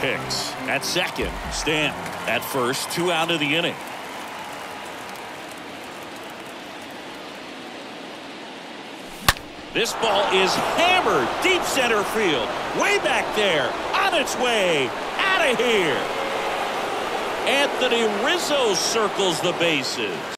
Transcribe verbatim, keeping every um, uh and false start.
picks. At second, Stanton. At first, two out of the inning. This ball is hammered deep center field. Way back there. On its way. Out of here. Anthony Rizzo circles the bases.